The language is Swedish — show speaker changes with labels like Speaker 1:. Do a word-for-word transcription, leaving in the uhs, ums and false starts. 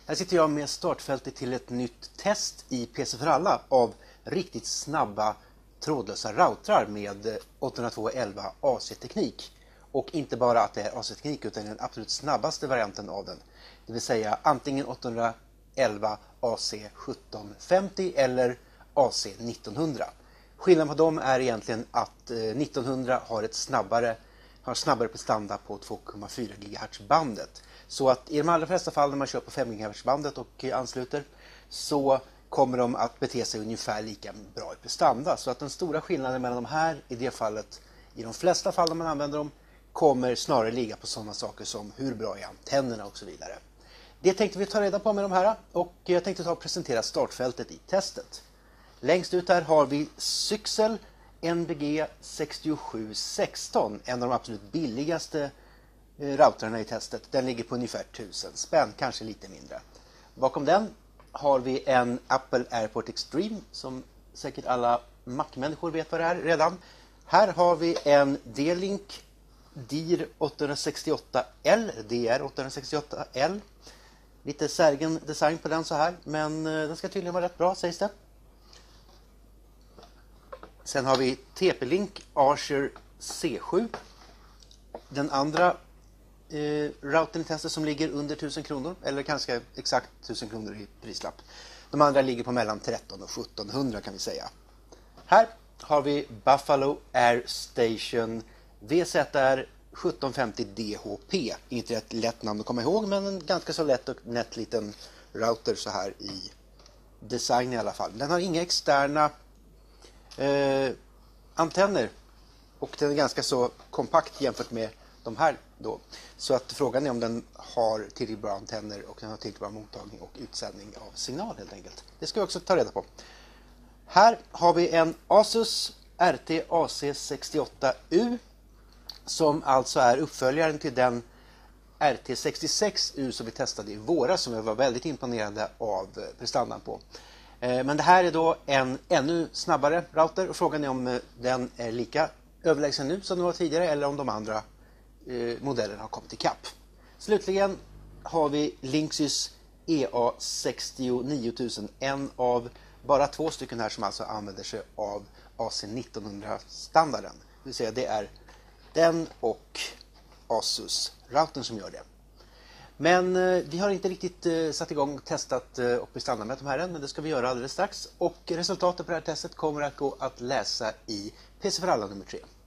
Speaker 1: Här sitter jag med startfältet till ett nytt test i P C för alla av riktigt snabba trådlösa routrar med åttahundratvå elva A C-teknik. Och inte bara att det är A C-teknik utan den absolut snabbaste varianten av den. Det vill säga antingen åttahundraelva A C sjutton femtio eller A C nittonhundra. Skillnaden på dem är egentligen att nittonhundra har ett snabbare har snabbare prestanda på två komma fyra gigahertz bandet. Så att i de allra flesta fall när man kör på fem gigahertz bandet och ansluter så kommer de att bete sig ungefär lika bra i prestanda. Så att den stora skillnaden mellan de här i det fallet, i de flesta fall när man använder dem, kommer snarare ligga på sådana saker som hur bra är antennerna och så vidare. Det tänkte vi ta reda på med de här och jag tänkte ta och presentera startfältet i testet. Längst ut här har vi Syxel N B G sex sju ett sex, en av de absolut billigaste routrarna i testet. Den ligger på ungefär tusen spänn, kanske lite mindre. Bakom den har vi en Apple AirPort Extreme som säkert alla Mac-människor vet vad det är redan. Här har vi en D-Link D I R åttahundrasextioåtta L, D R åttahundrasextioåtta L. Lite säregen design på den så här, men den ska tydligen vara rätt bra sägs det. Sen har vi T P-Link Archer C sju. Den andra eh, routern i testet som ligger under tusen kronor, eller kanske exakt tusen kronor i prislapp. De andra ligger på mellan tretton och sjuttonhundra kan vi säga. Här har vi Buffalo Air Station V Z R sjutton femtio D H P. Inte ett lätt namn att komma ihåg, men en ganska så lätt och nätt liten router så här i design i alla fall. Den har inga externa Eh, antenner och den är ganska så kompakt jämfört med de här då. Så att frågan är om den har tillräckligt bra antenner och den har tillräckligt bra mottagning och utsändning av signal helt enkelt. Det ska vi också ta reda på. Här har vi en Asus R T A C sextioåtta U som alltså är uppföljaren till den R T sextiosex U som vi testade i våras som vi var väldigt imponerade av prestandan på. Men det här är då en ännu snabbare router och frågan är om den är lika överlägsen nu som den var tidigare eller om de andra eh, modellerna har kommit ikapp. Slutligen har vi Linksys E A sextionio tusen, en av bara två stycken här som alltså använder sig av A C nittonhundra-standarden. Det vill säga det är den och Asus-routern som gör det. Men eh, vi har inte riktigt eh, satt igång och testat eh, och prestandamätt de här än, men det ska vi göra alldeles strax. Och resultatet på det här testet kommer att gå att läsa i P C för alla nummer tre.